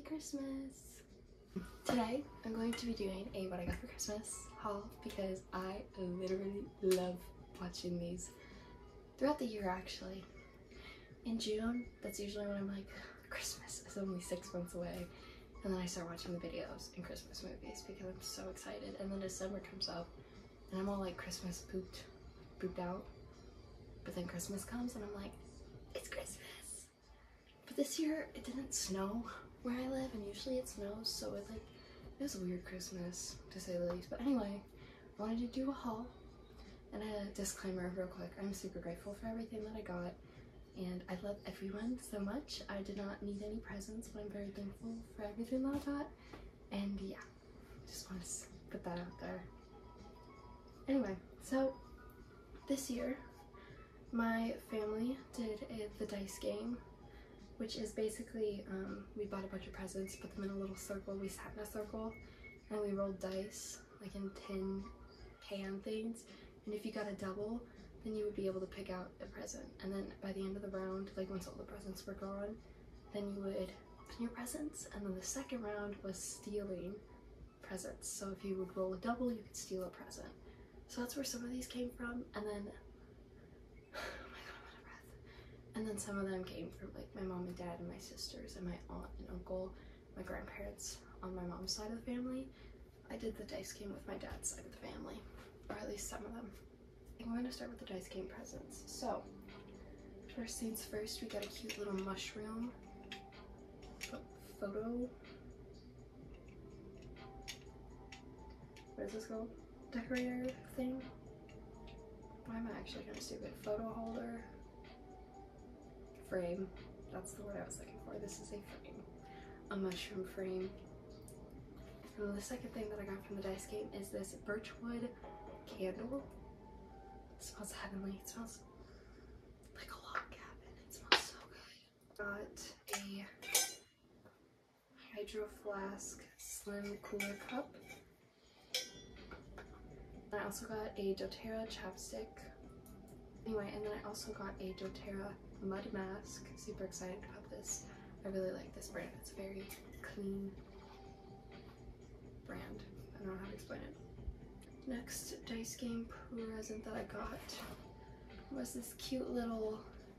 Christmas! Today I'm going to be doing a what I got for Christmas haul because I literally love watching these throughout the year actually. In June, that's usually when I'm like, Christmas is only 6 months away, and then I start watching the videos and Christmas movies because I'm so excited. And then December comes up and I'm all like Christmas pooped out, but then Christmas comes and I'm like, it's Christmas. But this year it didn't snow where I live, and usually it snows, so it was a weird Christmas to say the least. But anyway, I wanted to do a haul and a disclaimer real quick. I'm super grateful for everything that I got, and I love everyone so much. I did not need any presents, but I'm very thankful for everything that I got. And yeah, just want to put that out there. Anyway, so this year my family did the dice game, which is basically we bought a bunch of presents, put them in a little circle, we sat in a circle and we rolled dice like in tin can things, and if you got a double then you would be able to pick out a present, and then by the end of the round, like once all the presents were gone, then you would open your presents, and then the second round was stealing presents. So if you would roll a double, you could steal a present. So that's where some of these came from, and then oh my god, I'm out of breath. And then some of them came from like my mom and dad and my sisters and my aunt and uncle, my grandparents on my mom's side of the family. I did the dice game with my dad's side of the family, or at least some of them. I'm going to start with the dice game presents. So, first things first, we got a cute little mushroom photo. What is this called? Decorator thing? Why am I actually kind of stupid? Photo holder. Frame. That's the word I was looking for. This is a frame. A mushroom frame. And then the second thing that I got from the dice game is this birchwood candle. It smells heavenly. It smells like a log cabin. It smells so good. Got a Hydro Flask Slim Cooler Cup. I also got a doTERRA chapstick. Anyway, and then I also got a doTERRA mud mask. Super excited about this. I really like this brand. It's a very clean brand. I don't know how to explain it. Next dice game present that I got was this cute little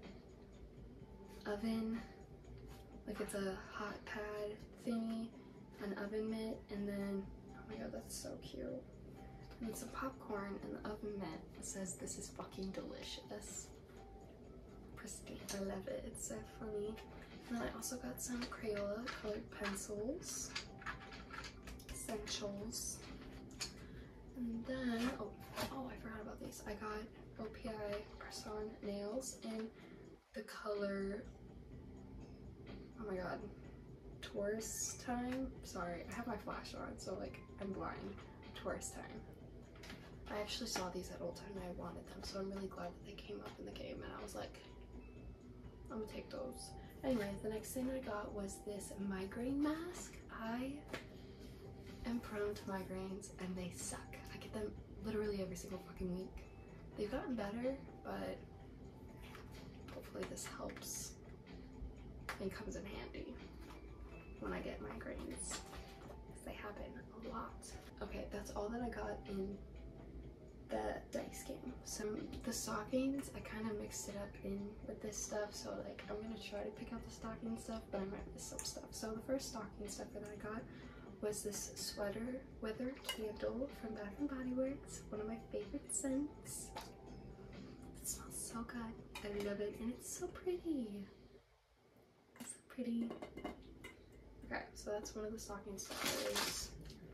oven. Like it's a hot pad thingy, an oven mitt, and then, oh my god, that's so cute. And some popcorn in the oven mitt. It says, "This is fucking delicious." Pristine. I love it. It's so funny. And then I also got some Crayola colored pencils. Essentials. And then, oh, I forgot about these. I got OPI press-on nails in the color, oh my god, Taurus Time. Sorry, I have my flash on, so like I'm blind. Taurus Time. I actually saw these at Old Time and I wanted them, so I'm really glad that they came up in the game, and I was like, I'm gonna take those. Anyway, the next thing I got was this migraine mask. I am prone to migraines and they suck. I get them literally every single fucking week. They've gotten better, but hopefully this helps and comes in handy when I get migraines, because they happen a lot. Okay, that's all that I got in the dice game. The stockings, I kind of mixed it up in with this stuff, so like I'm gonna try to pick out the stocking stuff, but I might miss some stuff. So the first stocking stuff that I got was this sweater weather candle from Bath and Body Works, one of my favorite scents. It smells so good. I love it, and it's so pretty. It's so pretty. Okay, so that's one of the stocking stuffers.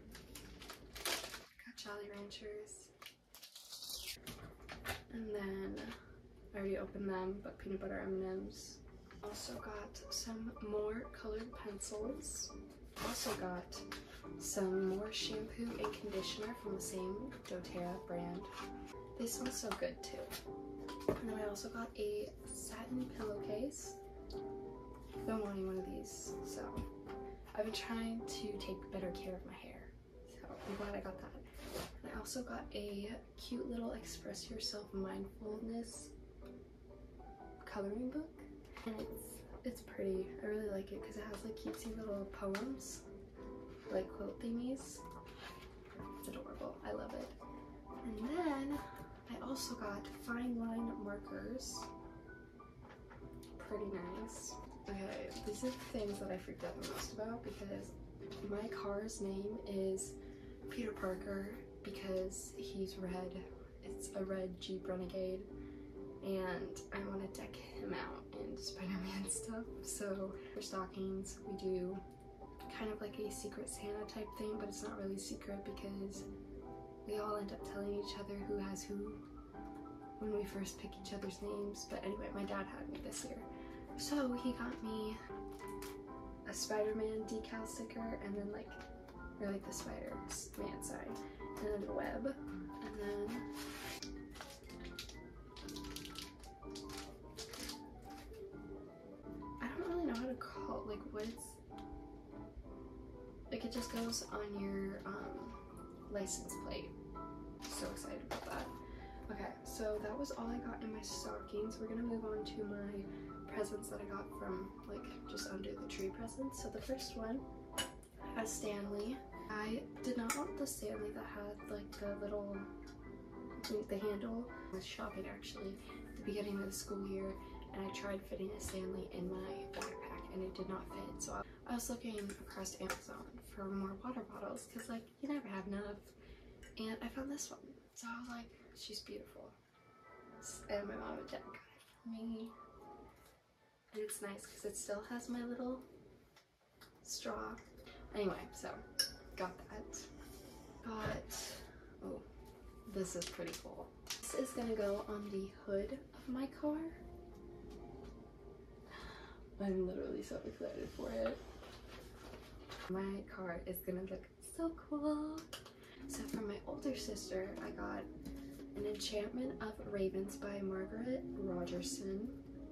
Got Jolly Ranchers. And then I already opened them, but peanut butter M&Ms. Also got some more colored pencils. Also got some more shampoo and conditioner from the same doTERRA brand. They smell so good too. And then I also got a satin pillowcase. I've been wanting one of these, so I've been trying to take better care of my hair. So I'm glad I got that. And I also got a cute little Express Yourself Mindfulness coloring book. And it's It's pretty. I really like it because it has like cutesy little poems, like quote thingies. It's adorable. I love it. And then I also got fine line markers. Pretty nice. Okay, these are the things that I freaked out the most about because my car's name is Peter Parker because he's red. It's a red Jeep Renegade and I want to deck him out in Spider-Man stuff. So for stockings we do kind of like a Secret Santa type thing, but it's not really secret because we all end up telling each other who has who when we first pick each other's names. But anyway, my dad had me this year. So he got me a Spider-Man decal sticker and then like the Spider-Man sign and then a web and then I don't really know how to call like what it's like. It just goes on your license plate. So excited about that. Okay, so that was all I got in my stockings. We're gonna move on to my presents that I got from like just under the tree presents. So the first one has Stanley. I did not want the Stanley that had like the little, the handle. I was shopping actually at the beginning of the school year and I tried fitting a Stanley in my backpack and it did not fit. So I was looking across Amazon for more water bottles because like you never have enough. And I found this one. So I was like, she's beautiful. And my mom and dad got it for me. And it's nice because it still has my little straw. Anyway, so got that. Got, oh, this is pretty cool. This is gonna go on the hood of my car. I'm literally so excited for it. My car is gonna look so cool. So from my older sister, I got An Enchantment of Ravens by Margaret Rogerson.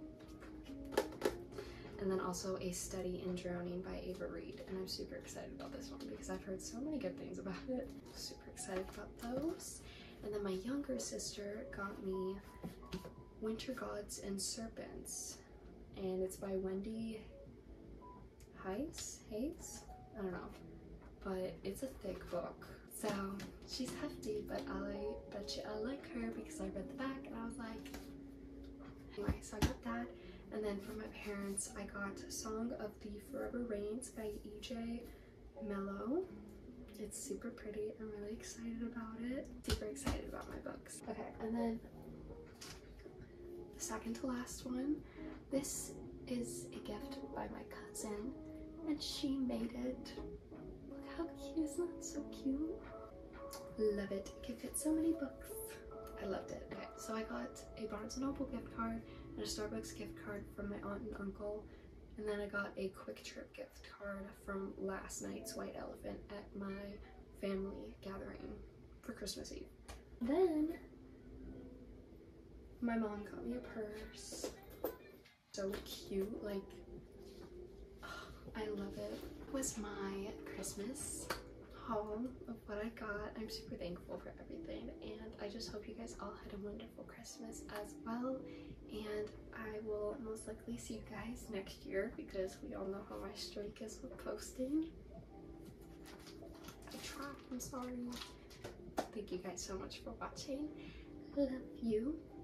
And then also A Study in Drowning by Ava Reed. And I'm super excited about this one because I've heard so many good things about it. Super excited about those. And then my younger sister got me Winter Gods and Serpents. And it's by Wendy Hayes? I don't know. But it's a thick book. So she's hefty, but I bet you I like her because I read the back and I was like, anyway, so I got that. And then for my parents, I got Song of the Forever Rains by E.J. Mello. It's super pretty. I'm really excited about it. Super excited about my books. Okay, and then the second to last one. This is a gift by my cousin and she made it. Look how cute, isn't that so cute? Love it. It can fit so many books. I loved it. Okay, so I got a Barnes & Noble gift card and a Starbucks gift card from my aunt and uncle. And then I got a Quick Trip gift card from last night's White Elephant at my family gathering for Christmas Eve. Then my mom got me a purse. So cute, like, oh, I love it. It was my Christmas haul of what I got. I'm super thankful for everything and I just hope you guys all had a wonderful Christmas as well, and I will most likely see you guys next year because we all know how my streak is with posting. I tried, I'm sorry. Thank you guys so much for watching. Love you.